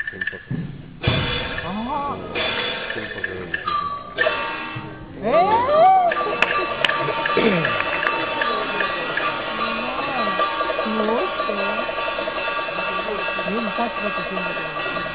金箔。 ああ。 金箔なんですよ。 すごいって。家にパチパチするんだけど。